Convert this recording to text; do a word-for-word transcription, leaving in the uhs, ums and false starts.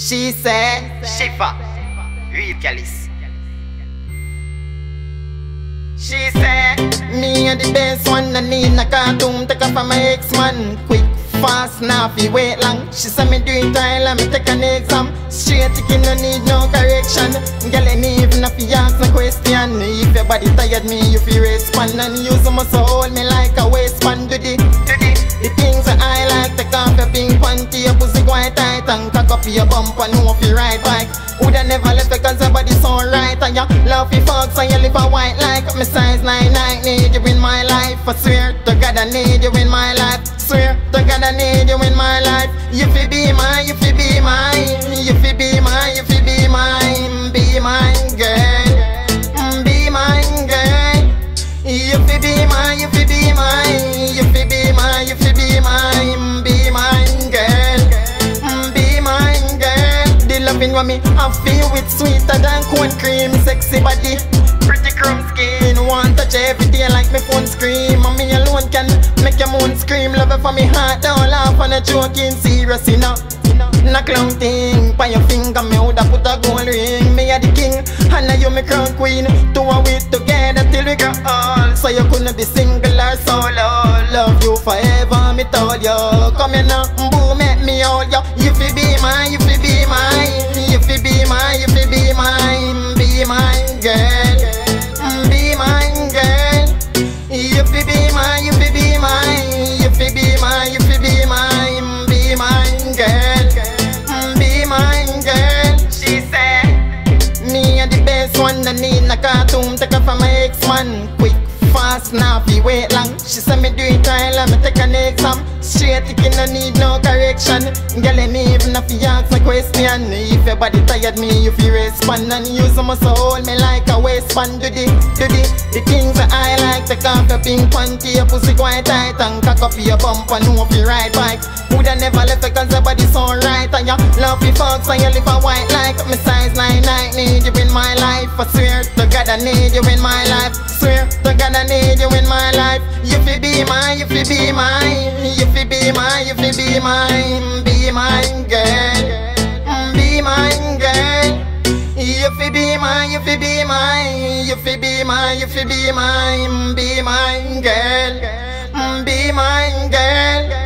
She said, Shifa, real Calice. She said, me and the best one, I need a cartoon, take off from my ex-man. Quick, fast, now fi wait long. She said me do it while I me take an exam. Straight ticket, no need no correction. Girl, ain't even if you ask no question. If your body tired me, you fi respond. And use them so hold me like a waistband. Do the, do the, the things that I like. Take off your pink panty, your pussy quite tight, and cock up your bump and know if you ride bike. Woulda never left because your body so right. And you love your fucks and you live a white like me size nine nine. Need you in my life, I swear to God I need you in my life. Swear to God I need you in my life. You fi be mine, you fi be mine. You fi be mine, you fi be mine. Be mine girl, be mine girl. You fi be mine, you fi be mine. You fi be mine, you fi be mine. Be mine girl, be mine girl. The loving what me I feel with sweeter than cone cream. Sexy body, pretty chrome skin. Want touch every day like me phone scream. And me alone can make your moon scream. Love it for me heart, don't laugh on a joking. Serious enough, no clown thing. By your finger me woulda put a gold ring. Me a the king, and now you me crown queen. Two and we together till we grow old. So you couldn't be single or solo. Love you forever, me told you. Come here now, boo, make me hold you. You fi be mine, you fi be mine. You fi be mine, you fi be mine. Be mine girl, be mine girl. You fi be mine, you fi be mine. You fi be mine, you fi be mine. Be mine girl, be mine girl. She said, me and the best one, I need a cartoon, take off from my ex-man. Quick, fast, now fi wait long. She said me do it while I me take an exam. Straight ticket, no need no correction. Girl, ain't even if you ask a question. If your body tired me, you fi respond. And use them so hold me like a waistband. Do the, do the, the things that I like. Take off your pink panty, your pussy quite tight, and cock up your bump and know if you ride bike. Woulda never left because your body so right. And you love your fucks and you live a white like me size nine nine. Need you in my life, I swear to God I need you in my life. Swear to God I need you in my life. You fi be mine, you fi be mine. You fi be mine, you fi be mine. Be mine girl, be mine girl. You fi be mine, you fi be mine. You fi be mine, you fi be mine. Be mine girl, be mine girl.